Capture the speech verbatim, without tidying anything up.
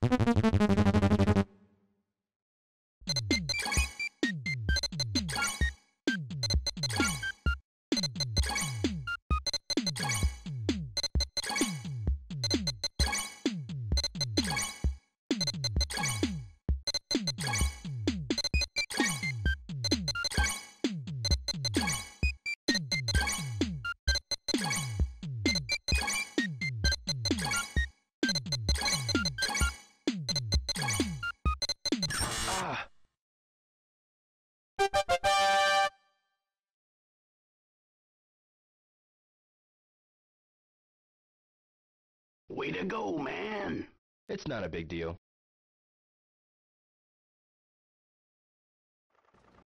Ah! Way to go, man! It's not a big deal.